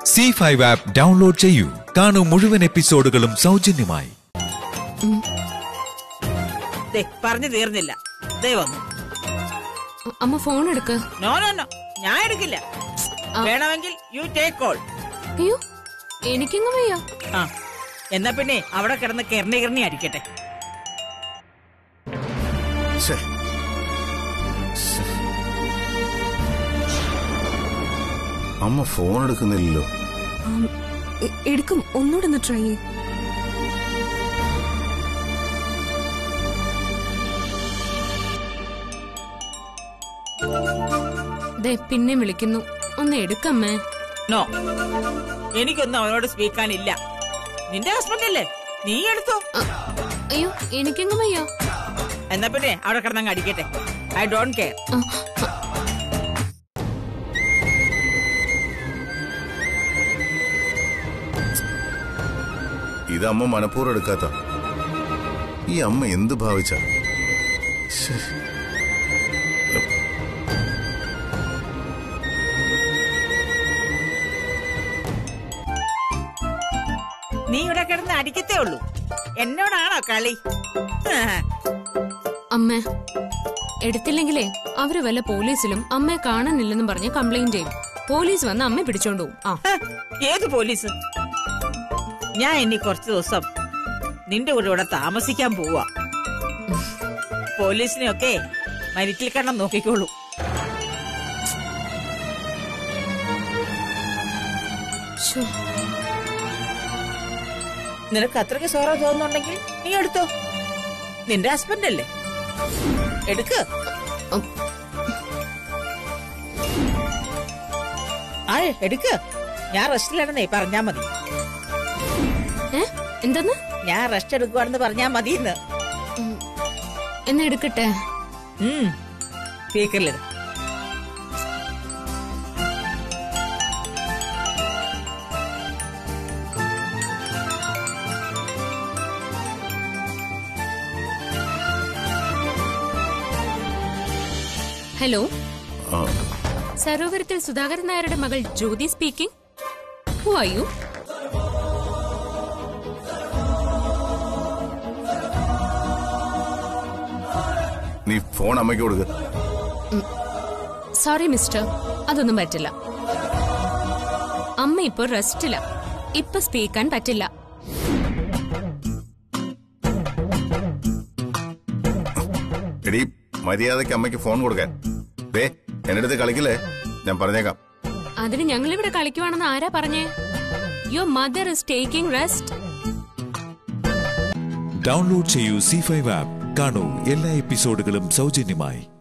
Zee5 app download ചെയ്യൂ. കാണൂ മുഴുവൻ എപ്പിസോഡുകളും സൗജന്യമായി. പറഞ്ഞു തീർന്നില്ല. അമ്മ ഫോൺ എടുക്ക്. നോ നോ നോ, ഞാൻ എടുക്കില്ല. വേണമെങ്കിൽ യു ടേക്ക് കോൾ. അയ്യോ, എനിക്കെങ്ങും വയ്യ. എന്നാ പിന്നെ അവിടെ കിടന്ന് കിരണി അടിക്കട്ടെ. അമ്മ ഫോൺ എടുക്കുന്നില്ലല്ലോ. എടുക്കും, ഒന്നുകൂടെ ഒന്ന് ട്രൈ ചെയ്യ്. പിന്നെ വിളിക്കുന്നു, ഒന്ന് എടുക്കമ്മേ. നോ, എനിക്കൊന്നും അവനോട് സ്പീക്കാനില്ല. നിന്റെ ഹസ്ബൻഡ് അല്ലേ, നീ എടുത്തോ. അയ്യോ, എനിക്കെങ്ങും വയ്യ. എന്നാ പിന്നെ അവിടെ കിടന്നങ്ങ് അടിക്കട്ടെ. I don't care. ഇത് അമ്മ മനഃപൂർവ്വം എടുക്കാത്ത. ഈ അമ്മ എന്ത് ഭാവിച്ച? നീ ഇവിടെ കിടന്ന് അടിക്കത്തേ ഉള്ളൂ. എന്നോടാണോ കളി? അമ്മ എടുത്തില്ലെങ്കിലേ അവര് വല്ല പോലീസിലും അമ്മയെ കാണാനില്ലെന്നും പറഞ്ഞ് കംപ്ലൈന്റ് ചെയ്യും. പോലീസ് വന്ന് അമ്മയെ പിടിച്ചോണ്ട് പോകും. ഏത് പോലീസ്? ഞാൻ ഇനി കുറച്ചു ദിവസം നിന്റെ കൂടെ ഇവിടെ താമസിക്കാൻ പോവാ. പോലീസിനെയൊക്കെ മരിറ്റിൽ കണ്ണം നോക്കിക്കോളൂ. നിനക്ക് അത്രയ്ക്ക് സോറ തോന്നുന്നുണ്ടെങ്കിൽ നീ എടുത്തോ. നിന്റെ ഹസ്ബൻഡ് അല്ലേ, എടുക്ക്. എടുക്ക്. ഞാൻ റെസ്റ്റിലാണെന്നേ പറഞ്ഞാ മതി. എന്തെന്ന്? ഞാൻ റെസ്റ്റ് എടുക്കുവാണെന്ന് പറഞ്ഞാ മതി. എന്നാ എടുക്കട്ടെ. സ്പീക്കറിലിട. ഹലോ, സരോവരത്തിൽ സുധാകരൻ നായരുടെ മകൾ Jyothi speaking. Who are you? നീ ഫോൺ അമ്മയ്ക്ക് കൊടുക്ക. സോറി മിസ്റ്റർ, അതൊന്നും പറ്റില്ല. അമ്മ ഇപ്പൊ റെസ്റ്റില്ല, ഇപ്പൊ സ്പീക്കാൻ പറ്റില്ല. എടീ, മര്യാദയ്ക്ക് അമ്മയ്ക്ക് ഫോൺ കൊടുക്കാൻ. എന്റെ അടുത്ത് കളിക്കില്ലേ, ഞാൻ പറഞ്ഞേക്കാം. അതിന് ഞങ്ങളിവിടെ കളിക്കുവാണെന്ന് ആരാ പറഞ്ഞേ? Your mother is taking rest. Download ചെയ്യൂ Zee5 ആപ്പ്. കാണൂ എല്ലാ എപ്പിസോഡുകളും സൗജന്യമായി.